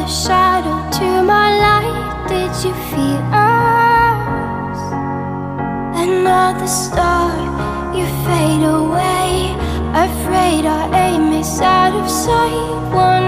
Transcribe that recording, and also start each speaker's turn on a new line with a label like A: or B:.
A: the shadow to my light. Did you feel us? Another star, you fade away. Afraid our aim is out of sight. One